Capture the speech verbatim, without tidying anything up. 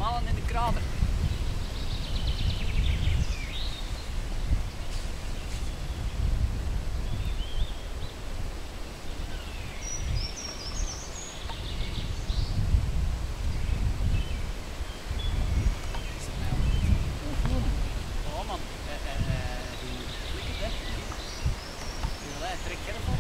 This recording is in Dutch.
Mannen in de krater. Oh man, eh, eh, eh, die flikkert hè. Die wil hij trek